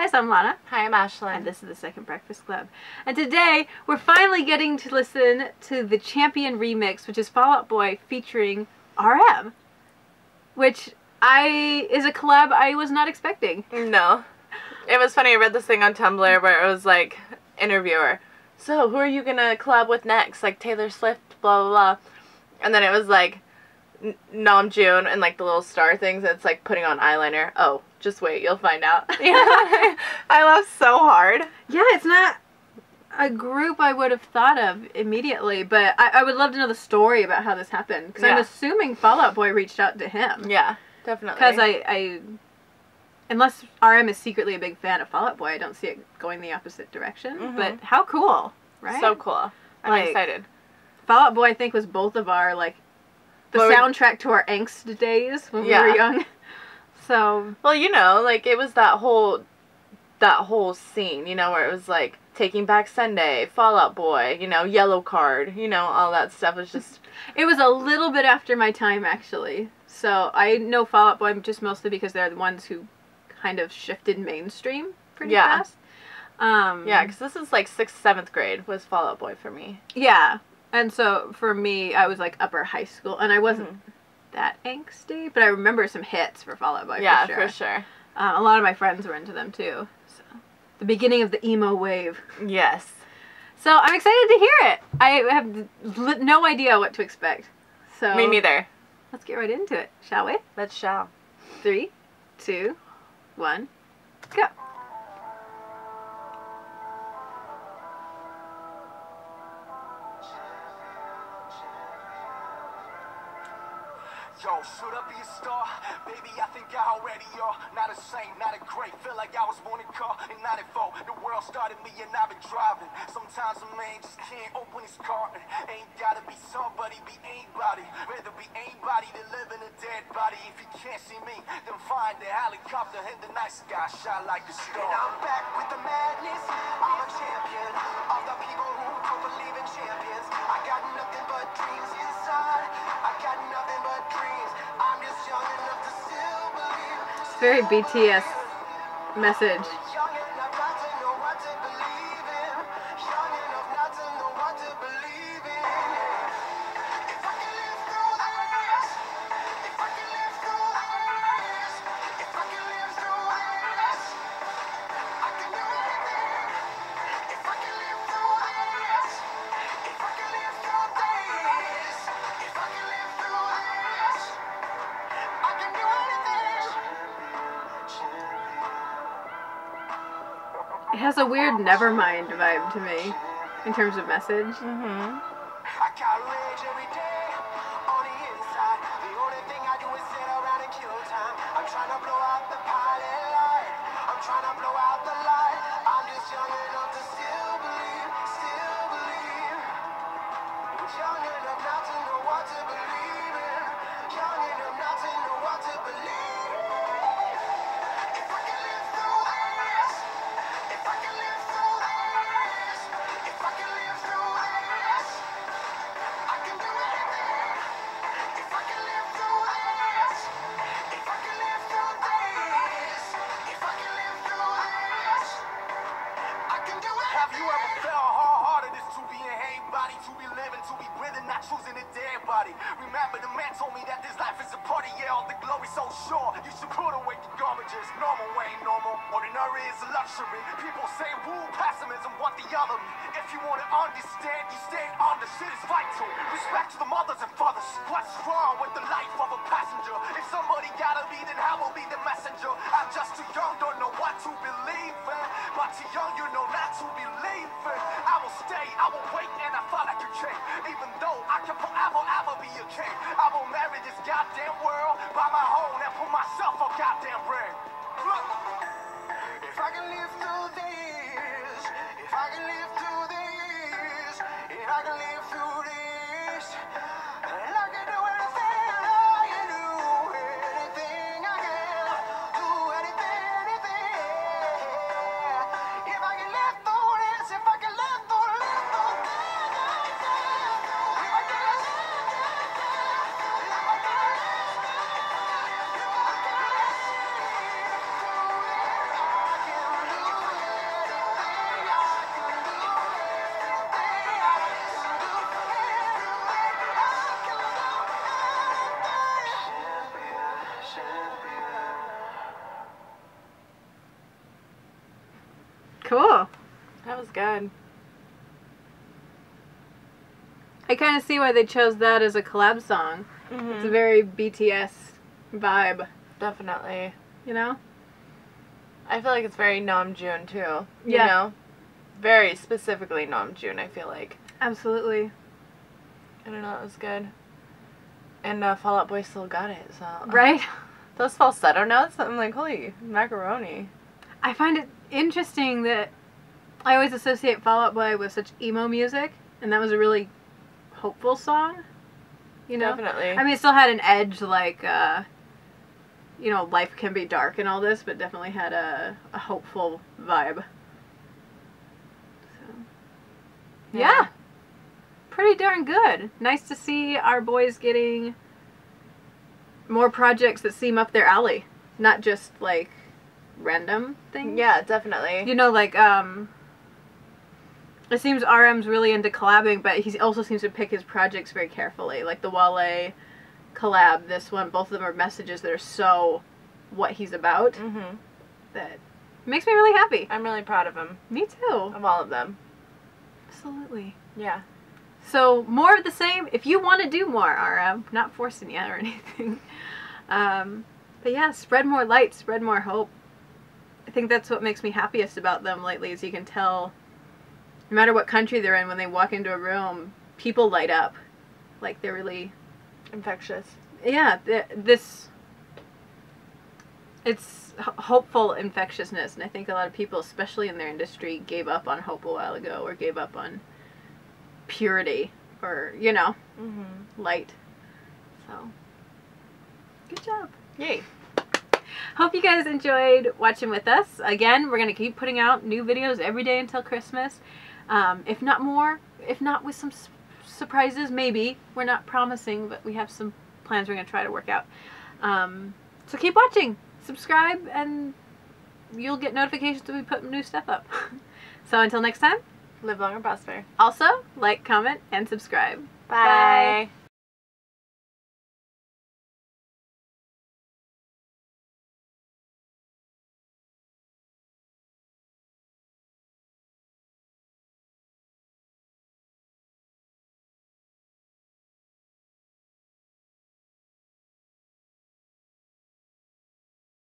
guys, I'm Lana. Hi, I'm Ashlyn. And this is the Second Breakfast Club. And today, we're finally getting to listen to the Champion remix, which is Fall Out Boy featuring RM. Which is a collab I was not expecting. No. It was funny, I read this thing on Tumblr where it was like, interviewer, so who are you gonna collab with next? Like Taylor Swift, blah, blah, blah. And then it was like, Namjoon and like the little star things, it's like putting on eyeliner. Oh, just wait, you'll find out. I laughed so hard. Yeah, it's not a group I would have thought of immediately, but I would love to know the story about how this happened. Because I'm assuming Fall Out Boy reached out to him. Yeah, definitely. Because unless RM is secretly a big fan of Fall Out Boy, I don't see it going the opposite direction. Mm-hmm. But how cool, right? So cool. I'm excited. Fall Out Boy, I think, was both of our, like, the soundtrack to our angst days when we were young. So. Well, you know, like, it was that whole scene, you know, where it was like Taking Back Sunday, Fall Out Boy, you know, Yellow Card, you know, all that stuff was just. It was a little bit after my time, actually. So I know Fall Out Boy just mostly because they're the ones who kind of shifted mainstream pretty fast. Yeah, because this is like 6th, 7th grade was Fall Out Boy for me. Yeah. And so, for me, I was, like, upper high school, and I wasn't that angsty, but I remember some hits for Fall Out Boy, yeah, for sure. For sure. A lot of my friends were into them, too. So, the beginning of the emo wave. Yes. So, I'm excited to hear it. I have no idea what to expect. So me neither. Let's get right into it, shall we? Let's shall. 3, 2, 1, go. Yo, should I be a star? Baby, I think I already are. Not a saint, not a great. Feel like I was born in car in 94. The world started me and I've been driving. Sometimes a man just can't open his car. Ain't gotta be somebody, be anybody. Rather be anybody than live in a dead body. If you can't see me, then find the helicopter in the night sky. Shine like a star. And I'm back with the madness. I'm a champion of the people who don't believe in champions. I got nothing but dreams inside. I got nothing but dreams. I'm just young enough to still believe. It's very BTS message. Young enough not to know what to believe in. Young enough not to know what to believe in. If I can live through this, if I can live through this, if I can live through this, I can do anything. If I can live through this, if I can live through this, if I can live through this, I can do anything. It has a weird Nevermind vibe to me, in terms of message. I got rage every day on the inside. The only thing I do is sit around and kill time. I'm trying to blow out the pilot light. I'm trying to blow out the light. I'm just young enough to still believe, still believe. Young enough not to know what to believe in. Young enough not to know what to believe. If I can live through this, if I can live through this, if I can live through this, I can do anything. If I can live through this, if I can live through this, if I can live through this, I can do it. Have you ever felt hard-hearted is to be in hate body, to be living, to be breathing, not choosing a dead body? Remember the man told me that this life is a party, yeah, all the glory's so sure. You should put away the garbages. Normal ain't normal, ordinary is a luxury. People say woo, pessimism, want the other me. If you want to understand, you stand on the shit is vital. Respect to the mothers and fathers. What's wrong with the life of a passenger? If somebody gotta be, then I will be the messenger. I'm just too young, don't know what to believe in. But too young, you know not to believe in. I will stay, I will wait, and I felt like a king. Even though I can forever, ever be a king. I will marry this goddamn world, buy my home, and put myself a goddamn ring. Look, if I can live through this, if I can live through this, if I can live through this, and I can do anything, I can do anything, I can do anything, anything. If I can live through this, if I can live through this, if I can live through this, was good. I kind of see why they chose that as a collab song. Mm-hmm. It's a very BTS vibe, Definitely. you know? I feel like it's very Namjoon too. You Yeah. know? Very specifically Namjoon, I feel like. Absolutely. I don't know, it was good. And Fall Out Boy still got it, so. Right? Those falsetto notes, I'm like, holy macaroni. I find it interesting that I always associate Fall Out Boy with such emo music, and that was a really hopeful song. You know? Definitely. I mean, it still had an edge, like, you know, life can be dark and all this, but definitely had a hopeful vibe. So, yeah. Pretty darn good. Nice to see our boys getting more projects that seem up their alley. Not just, like, random things. Yeah, definitely. You know, like, it seems RM's really into collabing, but he also seems to pick his projects very carefully. Like the Wale collab, this one, both of them are messages that are so what he's about Mm-hmm. that makes me really happy. I'm really proud of him. Me too. Of all of them. Absolutely. Yeah. So, more of the same. If you want to do more, RM, not forcing you or anything. But yeah, spread more light, spread more hope. I think that's what makes me happiest about them lately, is you can tell, no matter what country they're in, when they walk into a room, people light up. Like, they're really... Infectious. Yeah, it's hopeful infectiousness, and I think a lot of people, especially in their industry, gave up on hope a while ago, or gave up on purity, or, you know, Mm-hmm. light. So, good job. Yay. Hope you guys enjoyed watching with us. Again, we're going to keep putting out new videos every day until Christmas. If not more, if not with some surprises, maybe. We're not promising, but we have some plans we're going to try to work out. So keep watching, subscribe, and you'll get notifications when we put new stuff up. So until next time, Live long and prosper. also like, comment, and subscribe. Bye. Bye.